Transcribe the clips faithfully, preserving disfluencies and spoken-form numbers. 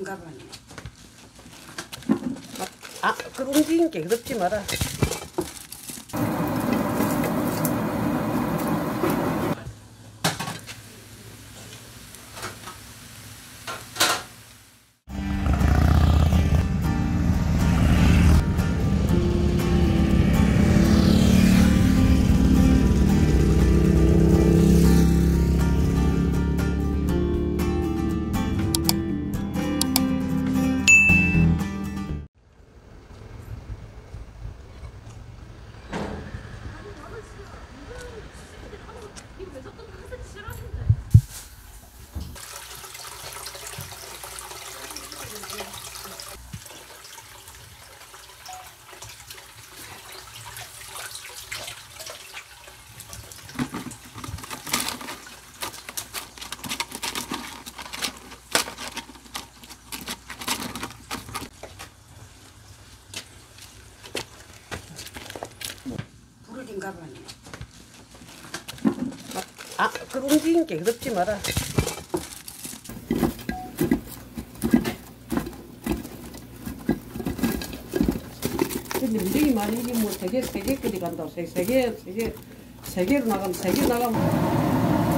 불인가 보네. 아, 그 움직이는 게 그렇지 마라. 불인가 보네. 아, 그 움직이는 게 그렇지 마라. 근데 움직이 많이 이게 뭐 세개 세 개까지 간다고 세 개 세 개 세 개로 나가면 세 개 나가면.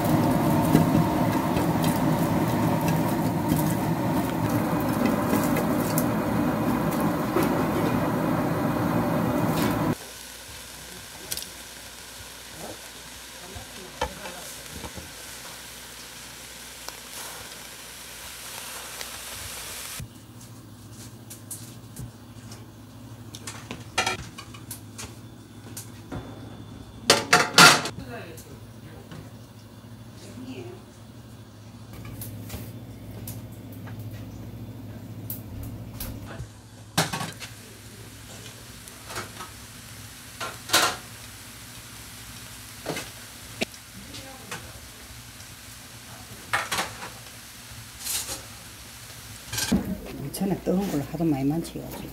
전에 뜨거운 걸 하도 많이 만지가지고.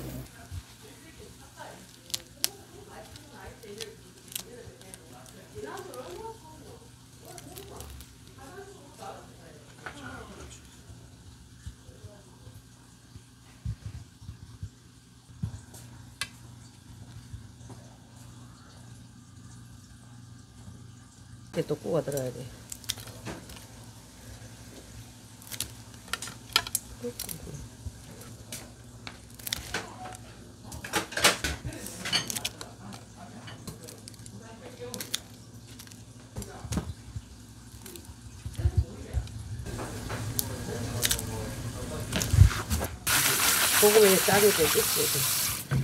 이렇게 또 구워 들어야 돼. 소금에 짜게 되겠지.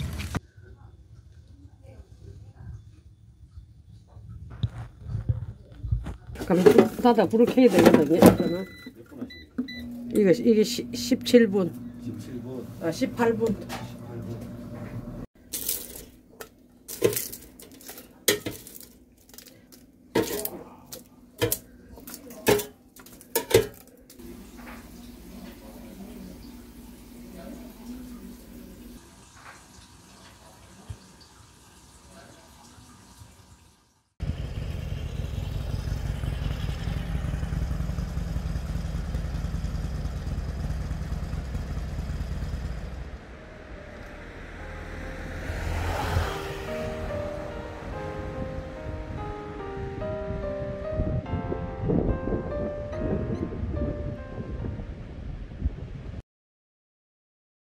잠깐만, 닫아 불을 켜야 되거든요. 이거는. 이거, 이게 십칠 분. 십칠 분. 아, 십팔 분.